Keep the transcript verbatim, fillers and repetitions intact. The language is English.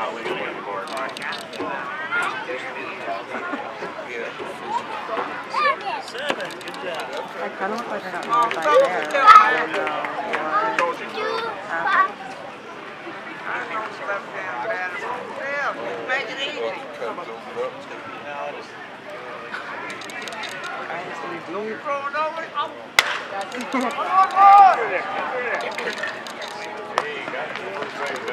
not legally on the board. Seven, good job. I kind of look like I got moved by there. I don't know. Make it easy. No, just... I just want to do Throw it over. Oh. Hey, you got it.